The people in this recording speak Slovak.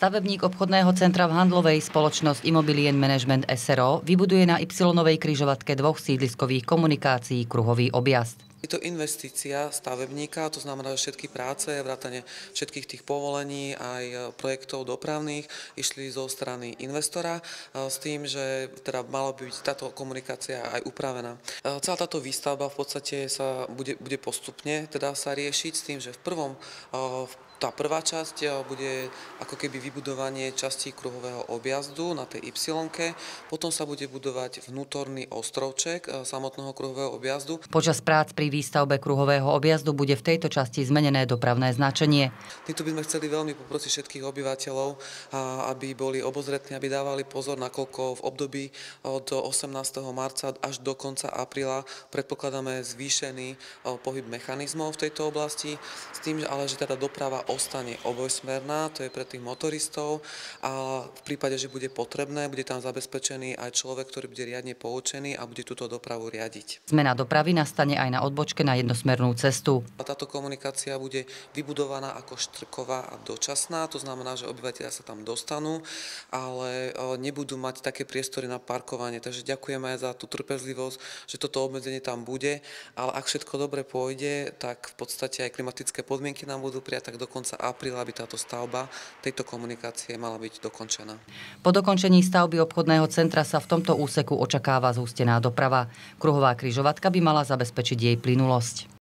Stavebník obchodného centra v Handlovej, spoločnosť Immobilien Management SRO, vybuduje na Y-novej križovatke 2 sídliskových komunikácií kruhový objazd. Je to investícia stavebníka, to znamená, že všetky práce, vrátane všetkých tých povolení aj projektov dopravných išli zo strany investora s tým, že teda mala by byť táto komunikácia aj upravená. Celá táto výstavba v podstate sa bude postupne teda sa riešiť s tým, že tá prvá časť bude ako keby vybudovanie častí kruhového objazdu na tej Y-ke, potom sa bude budovať vnútorný ostrovček samotného kruhového objazdu. Počas prác pri výstavbe kruhového objazdu bude v tejto časti zmenené dopravné značenie. Týmto by sme chceli veľmi poprosiť všetkých obyvateľov, aby boli obozretní, aby dávali pozor, nakoľko v období od 18. marca až do konca apríla predpokladáme zvýšený pohyb mechanizmov v tejto oblasti, s tým, ale že teda doprava ostane obojsmerná, to je pre tých motoristov, a v prípade, že bude potrebné, bude tam zabezpečený aj človek, ktorý bude riadne poučený a bude túto dopravu riadiť. Zmena dopravy nastane aj na odbočke na jednosmernú cestu. Táto komunikácia bude vybudovaná ako štrková a dočasná, to znamená, že obyvateľia sa tam dostanú, ale nebudú mať také priestory na parkovanie. Takže ďakujeme aj za tú trpezlivosť, že toto obmedzenie tam bude, ale ak všetko dobre pôjde, tak v podstate aj klimatické podmienky nám budú prijať, tak do konca apríla by táto stavba tejto komunikácie mala byť dokončená. Po dokončení stavby obchodného centra sa v tomto úseku očakáva zhustená doprava. Kruhová križovatka by mala zabezpečiť jej plynulosť.